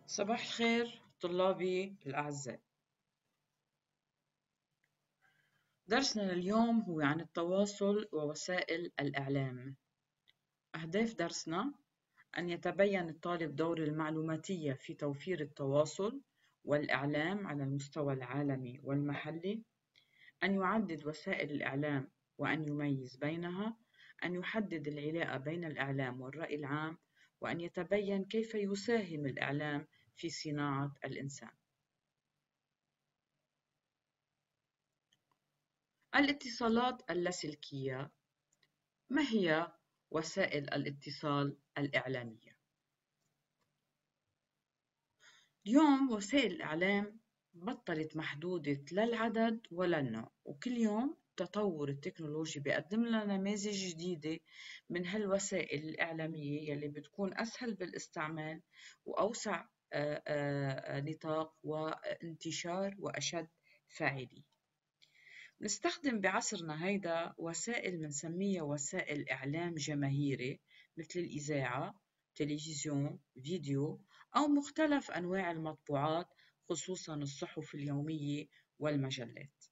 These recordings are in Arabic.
صباح الخير طلابي الأعزاء. درسنا اليوم هو عن التواصل ووسائل الإعلام. أهداف درسنا أن يتبين الطالب دور المعلوماتية في توفير التواصل والإعلام على المستوى العالمي والمحلي، أن يعدد وسائل الإعلام وأن يميز بينها، أن يحدد العلاقة بين الإعلام والرأي العام، وأن يتبين كيف يساهم الإعلام في صناعة الإنسان. الاتصالات اللاسلكية. ما هي وسائل الاتصال الإعلامية؟ اليوم وسائل الإعلام بطلت محدودة لا العدد ولا النوع، وكل يوم التطور التكنولوجي بيقدم لنا نماذج جديدة من هالوسائل الإعلامية يلي بتكون أسهل بالاستعمال وأوسع نطاق وانتشار وأشد فاعلية. نستخدم بعصرنا هيدا وسائل منسميها وسائل إعلام جماهيري مثل الإذاعة، تلفزيون، فيديو، أو مختلف أنواع المطبوعات خصوصاً الصحف اليومية والمجلات.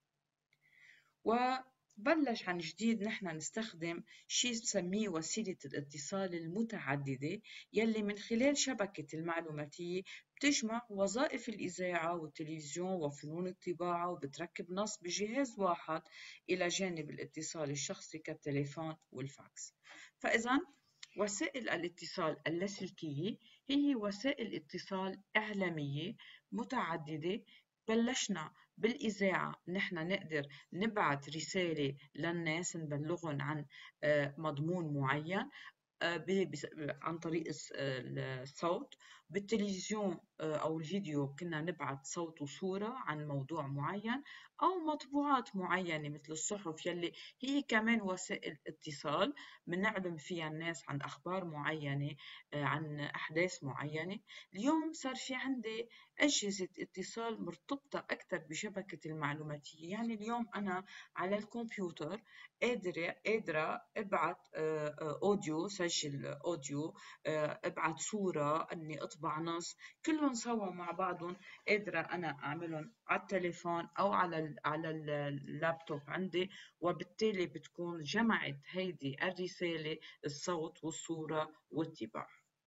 وبلش عن جديد نحن نستخدم شيء نسميه وسيلة الاتصال المتعددة يلي من خلال شبكة المعلوماتية بتجمع وظائف الإذاعة والتلفزيون وفنون الطباعة وبتركب نص بجهاز واحد إلى جانب الاتصال الشخصي كالتليفون والفاكس. فإذا وسائل الاتصال اللاسلكية هي وسائل اتصال إعلامية متعددة. بلشنا بالإذاعة نحن نقدر نبعث رسالة للناس نبلغهم عن مضمون معين عن طريق الصوت. بالتلفزيون أو الفيديو كنا نبعث صوت وصورة عن موضوع معين، أو مطبوعات معينة مثل الصحف يلي هي كمان وسائل اتصال بنعلم فيها الناس عن أخبار معينة، عن أحداث معينة. اليوم صار في عندي أجهزة اتصال مرتبطة أكثر بشبكة المعلوماتية، يعني اليوم أنا على الكمبيوتر قادرة ابعت اوديو، سجل اوديو، ابعت صورة، اني اطبع نص، كلهم سوا مع بعضهم قادرة انا اعملهم على التليفون او على اللابتوب عندي، وبالتالي بتكون جمعت هيدي الرسالة الصوت والصورة والطباعة.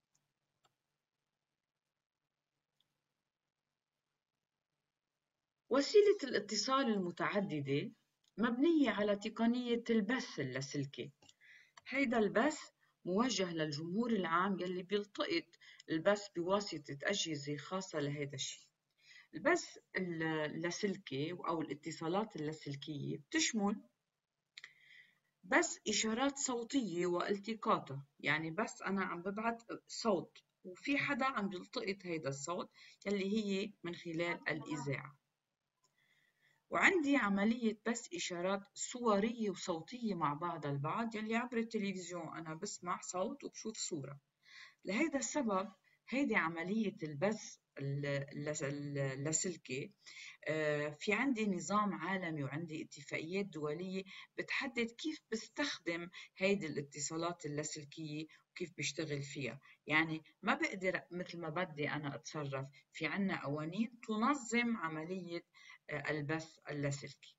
وسيلة الاتصال المتعددة مبنية على تقنية البث اللاسلكي. هيدا البث موجه للجمهور العام يلي بيلتقط البث بواسطة أجهزة خاصة لهيدا الشيء. البث اللاسلكي أو الاتصالات اللاسلكية بتشمل بث إشارات صوتية والتقاطها، يعني بس أنا عم ببعت صوت وفي حدا عم بيلتقط هيدا الصوت يلي هي من خلال الإذاعة. وعندي عملية بث إشارات صورية وصوتية مع بعض البعض يلي عبر التلفزيون أنا بسمع صوت وبشوف صورة. لهيدا السبب هيدي عملية البث اللاسلكي في عندي نظام عالمي وعندي اتفاقيات دولية بتحدد كيف بستخدم هيدي الاتصالات اللاسلكية وكيف بشتغل فيها. يعني ما بقدر مثل ما بدي أنا أتصرف، في عنا قوانين تنظم عملية البث اللاسلكي.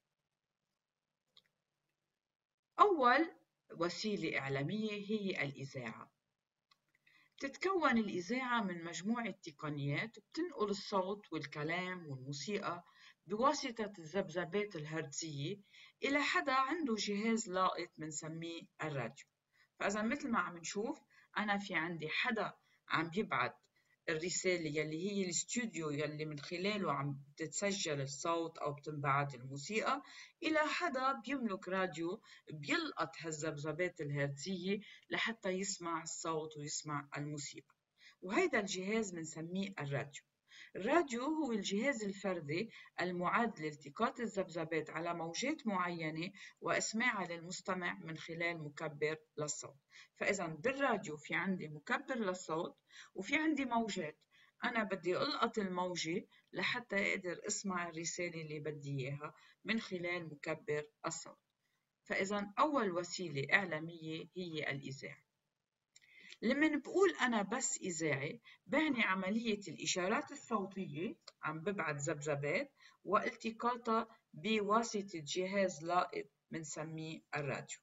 أول وسيلة إعلامية هي الإذاعة. تتكون الإذاعة من مجموعة تقنيات بتنقل الصوت والكلام والموسيقى بواسطة الذبذبات الهرتزية إلى حدا عنده جهاز لاقط بنسميه الراديو. فإذا مثل ما عم نشوف أنا في عندي حدا عم يبعت الرسالة يلي هي الاستوديو يلي من خلاله عم تتسجل الصوت أو بتنبعت الموسيقى، إلى حدا بيملك راديو بيلقط هالذبذبات الهرتزية لحتى يسمع الصوت ويسمع الموسيقى. وهيدا الجهاز بنسميه الراديو. الراديو هو الجهاز الفردي المعد لالتقاط الذبذبات على موجات معينة وإسماعها للمستمع من خلال مكبر للصوت. فإذا بالراديو في عندي مكبر للصوت وفي عندي موجات، أنا بدي ألقط الموجة لحتى أقدر أسمع الرسالة اللي بدي إياها من خلال مكبر الصوت. فإذا أول وسيلة إعلامية هي الإذاعة. لما بقول أنا بث إذاعي بعني عملية الإشارات الصوتية عم ببعت ذبذبات والتقاطها بواسطة جهاز لائق بنسميه الراديو.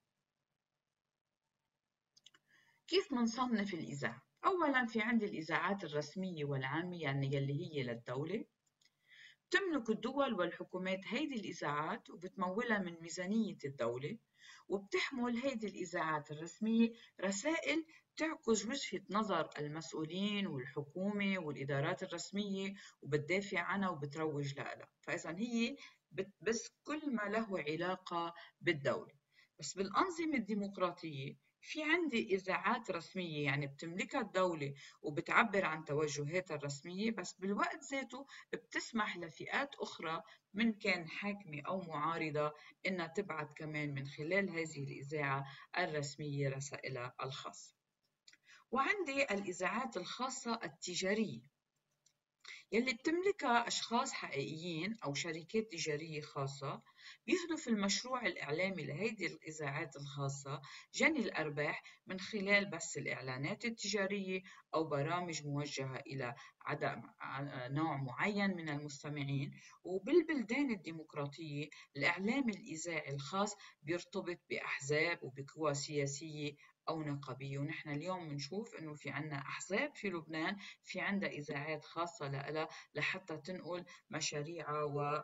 كيف منصنف الإذاعة؟ أولاً في عندي الإذاعات الرسمية والعامة يعني يلي هي للدولة. بتملك الدول والحكومات هيدي الإذاعات وبتمولها من ميزانية الدولة، وبتحمل هيدي الإذاعات الرسمية رسائل تعكس وجهة نظر المسؤولين والحكومة والإدارات الرسمية وبتدافع عنها وبتروج لها. فإذا هي بس كل ما له علاقة بالدولة. بس بالأنظمة الديمقراطية في عندي إذاعات رسمية يعني بتملكها الدولة وبتعبر عن توجهاتها الرسمية، بس بالوقت ذاته بتسمح لفئات أخرى من كان حاكمة أو معارضة إنها تبعث كمان من خلال هذه الإذاعة الرسمية رسائلها الخاصة. وعندي الإذاعات الخاصة التجارية يلي بتملكها أشخاص حقيقيين أو شركات تجارية خاصة، بيهدف المشروع الإعلامي لهيدي الإذاعات الخاصة جني الأرباح من خلال بث الإعلانات التجارية أو برامج موجهة إلى نوع معين من المستمعين. وبالبلدان الديمقراطية الإعلام الإذاعي الخاص بيرتبط بأحزاب وبقوى سياسية أو نقابية، ونحن اليوم بنشوف إنه في عنا أحزاب في لبنان في عندها إذاعات خاصة لها لحتى تنقل مشاريعها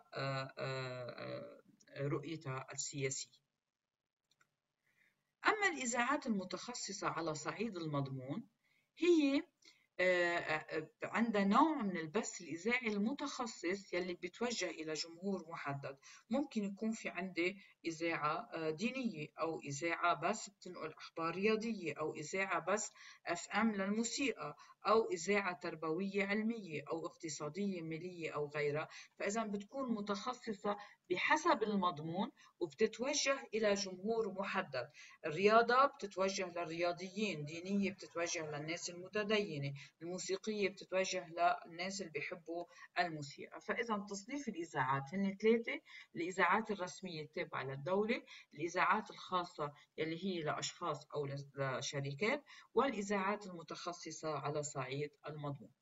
ورؤيتها السياسية. أما الإذاعات المتخصصة على صعيد المضمون هي عندها نوع من البث الإذاعي المتخصص يلي بيتوجه إلى جمهور محدد. ممكن يكون في عندي إذاعة دينية أو إذاعة بس بتنقل أخبار رياضية أو إذاعة بس FM للموسيقى أو إذاعة تربوية علمية أو اقتصادية مالية أو غيرها. فإذا بتكون متخصصة بحسب المضمون وبتتوجه إلى جمهور محدد. الرياضة بتتوجه للرياضيين، دينية بتتوجه للناس المتدينة، الموسيقية بتتوجه للناس اللي بيحبوا الموسيقى. فإذا تصنيف الإذاعات هن ثلاثة: الإذاعات الرسمية التابعة للدولة، الإذاعات الخاصة اللي هي لأشخاص أو لشركات، والإذاعات المتخصصة على صعيد المضمون.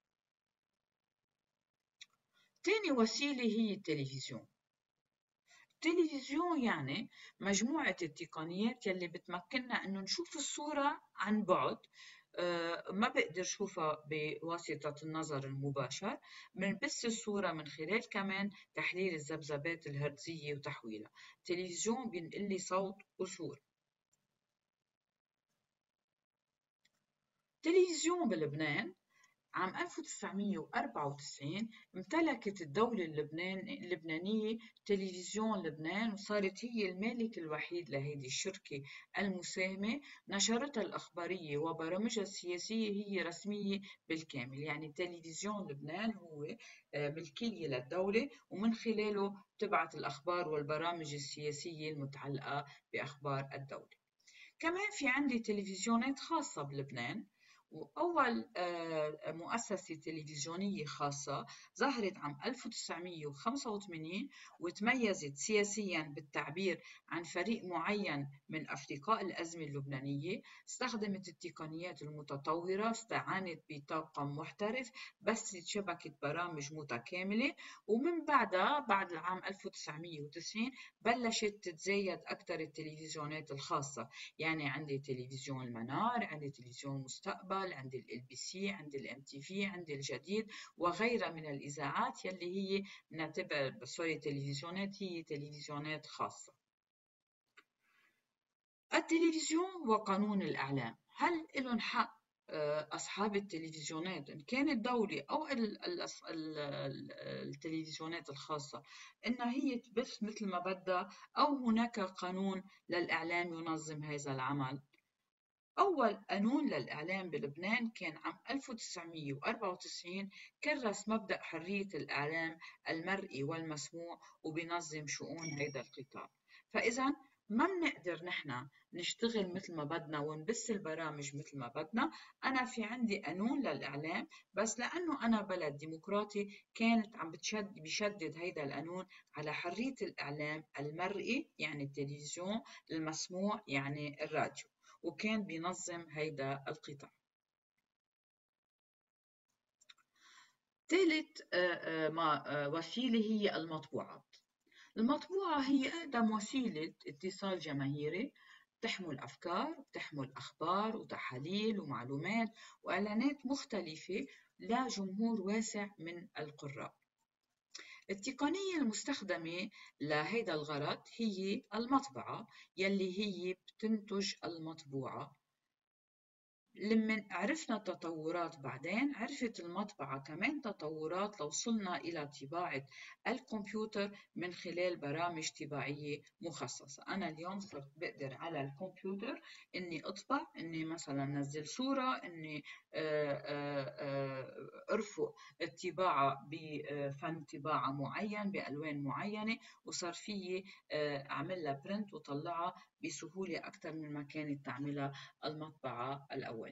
تاني وسيلة هي التلفزيون. التلفزيون يعني مجموعة التقنيات يلي بتمكننا إنه نشوف الصورة عن بعد، ما بقدر شوفها بواسطة النظر المباشر. بنبث الصورة من خلال كمان تحليل الذبذبات الهرتزية وتحويلها. التلفزيون بينقل لي صوت وصورة. التلفزيون بلبنان عام 1994 امتلكت الدولة اللبنانية تلفزيون لبنان، وصارت هي المالك الوحيد لهذه الشركة المساهمة. نشرتها الأخبارية وبرامجها السياسية هي رسمية بالكامل، يعني تلفزيون لبنان هو ملكية للدولة ومن خلاله تبعت الأخبار والبرامج السياسية المتعلقة بأخبار الدولة. كمان في عندي تلفزيونات خاصة بلبنان، وأول مؤسسة تلفزيونية خاصة ظهرت عام 1985 وتميزت سياسياً بالتعبير عن فريق معين من أفرقاء الأزمة اللبنانية. استخدمت التقنيات المتطورة، استعانت بطاقم محترف، بثت شبكة برامج متكاملة. ومن بعدها بعد العام 1990 بلشت تتزايد أكثر التلفزيونات الخاصة، يعني عندي تلفزيون المنار، عندي تلفزيون المستقبل، عندي LBC، عندي MTV، عندي الجديد وغيرها من الإذاعات يلي هي نعتبر تلفزيونات هي تلفزيونات خاصة. التلفزيون وقانون الإعلام، هل لهم حق أصحاب التلفزيونات إن كانت دولة أو التلفزيونات الخاصة إنها هي تبث مثل ما بدها، أو هناك قانون للإعلام ينظم هذا العمل؟ أول قانون للإعلام بلبنان كان عام 1994، كرس مبدأ حرية الإعلام المرئي والمسموع وبينظم شؤون هذا القطاع. فإذا ما بنقدر نحن نشتغل مثل ما بدنا ونبث البرامج مثل ما بدنا. أنا في عندي قانون للإعلام، بس لأنه أنا بلد ديمقراطي كانت عم بيشدد هيدا القانون على حرية الإعلام المرئي يعني التلفزيون، المسموع يعني الراديو. وكان بينظم هيدا القطاع. ثالث وسيلة هي المطبوعات. المطبوعة هي أقدم وسيلة اتصال جماهيري، بتحمل أفكار، بتحمل أخبار وتحاليل ومعلومات وإعلانات مختلفة لجمهور واسع من القراء. التقنية المستخدمة لهيدا الغرض هي المطبعة، يلي هي بتنتج المطبوعة. لما عرفنا التطورات بعدين عرفت المطبعة كمان تطورات لوصلنا إلى طباعة الكمبيوتر من خلال برامج طباعية مخصصة. أنا اليوم صرت بقدر على الكمبيوتر إني أطبع، إني مثلا نزل صورة، إني أرفق الطباعة بفن طباعة معين بألوان معينة، وصار فيي أعمل لها برنت وطلعها بسهولة أكثر من ما كانت تعملها المطبعة الأولية.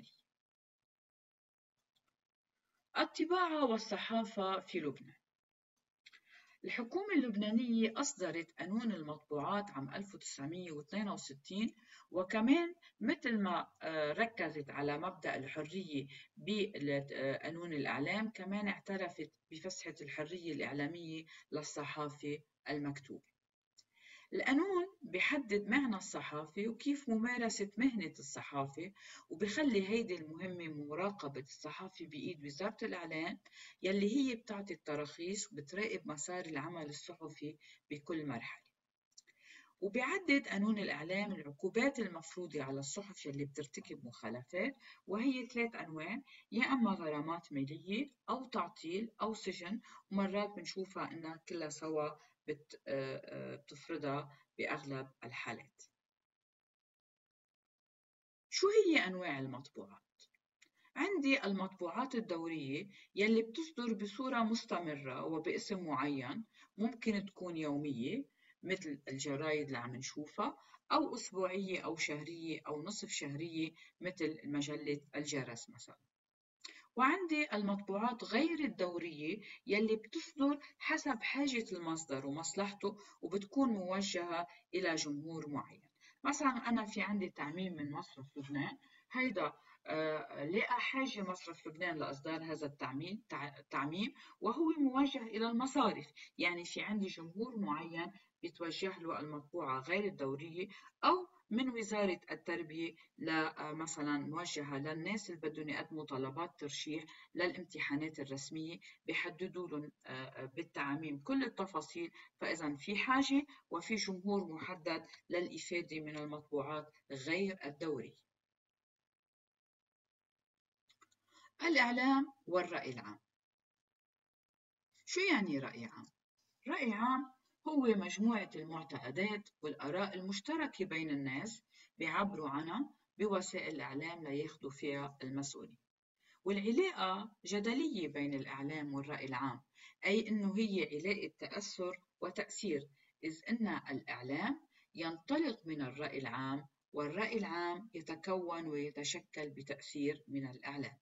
الطباعة والصحافة في لبنان. الحكومة اللبنانية أصدرت قانون المطبوعات عام 1962، وكمان مثل ما ركزت على مبدأ الحرية بقانون الإعلام، كمان اعترفت بفسحة الحرية الإعلامية للصحافة المكتوبة. القانون بيحدد معنى الصحافة وكيف ممارسة مهنة الصحافة، وبيخلي هيدي المهمة مراقبة الصحافة بإيد وزارة الإعلام، يلي هي بتعطي التراخيص وبتراقب مسار العمل الصحفي بكل مرحلة. وبيعدد قانون الإعلام العقوبات المفروضة على الصحف يلي بترتكب مخالفات، وهي 3 أنواع: يا أما غرامات مالية أو تعطيل أو سجن، ومرات بنشوفها إنها كلها سوا بتفرضها بأغلب الحالات. شو هي أنواع المطبوعات؟ عندي المطبوعات الدورية يلي بتصدر بصورة مستمرة وباسم معين، ممكن تكون يومية مثل الجرايد اللي عم نشوفها، أو أسبوعية أو شهرية أو نصف شهرية مثل مجلة الجرس مثلا. وعندي المطبوعات غير الدورية يلي بتصدر حسب حاجة المصدر ومصلحته، وبتكون موجهة إلى جمهور معين. مثلا أنا في عندي تعميم من مصرف لبنان، هيدا لقى حاجة مصرف لبنان لإصدار هذا التعميم، وهو موجه إلى المصارف، يعني في عندي جمهور معين بيتوجه له المطبوعة غير الدورية، أو من وزارة التربية مثلا موجهة للناس اللي بدهم يقدموا طلبات ترشيح للامتحانات الرسمية، بيحددوا لهم بالتعميم كل التفاصيل. فإذا في حاجة وفي جمهور محدد للإفادة من المطبوعات غير الدورية. الإعلام والرأي العام. شو يعني رأي عام؟ رأي عام هو مجموعة المعتقدات والآراء المشتركة بين الناس بيعبروا عنها بوسائل الإعلام لياخدوا فيها المسؤولية. والعلاقة جدلية بين الإعلام والرأي العام، أي أنه هي علاقة تأثر وتأثير، إذ أن الإعلام ينطلق من الرأي العام، والرأي العام يتكون ويتشكل بتأثير من الإعلام.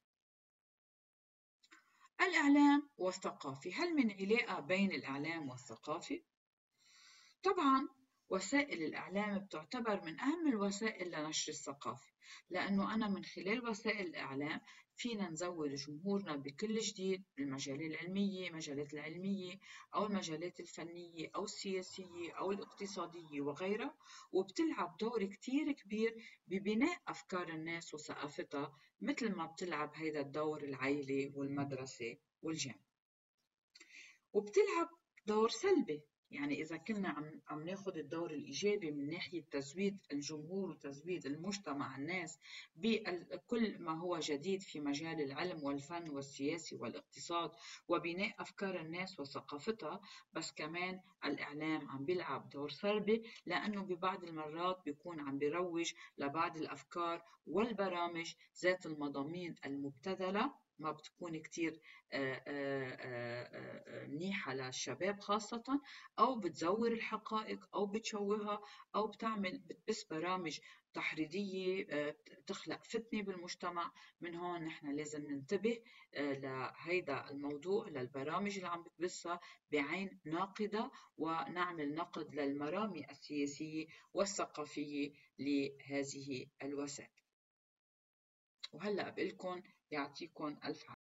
الإعلام والثقافة. هل من علاقة بين الإعلام والثقافة؟ طبعاً وسائل الإعلام بتعتبر من أهم الوسائل لنشر الثقافة، لأنه أنا من خلال وسائل الإعلام فينا نزود جمهورنا بكل جديد بالمجال العلمية، مجالات العلمية أو المجالات الفنية أو السياسية أو الاقتصادية وغيرها، وبتلعب دور كتير كبير ببناء أفكار الناس وثقافتها، مثل ما بتلعب هيدا الدور العائلة والمدرسة والجامعة. وبتلعب دور سلبي، يعني إذا كنا عم ناخد الدور الإيجابي من ناحية تزويد الجمهور وتزويد المجتمع الناس بكل ما هو جديد في مجال العلم والفن والسياسي والاقتصاد وبناء أفكار الناس وثقافتها، بس كمان الإعلام عم بيلعب دور سلبي، لأنه ببعض المرات بيكون عم بيروج لبعض الأفكار والبرامج ذات المضامين المبتذلة ما بتكون كتير منيحة للشباب خاصة، أو بتزور الحقائق أو بتشوهها، أو بتبث برامج تحريضية تخلق فتنة بالمجتمع. من هون نحن لازم ننتبه لهيدا الموضوع، للبرامج اللي عم بتبثها بعين ناقدة، ونعمل نقد للمرامي السياسية والثقافية لهذه الوسائل. وهلأ بقلكن يعطيكن ألف عافية.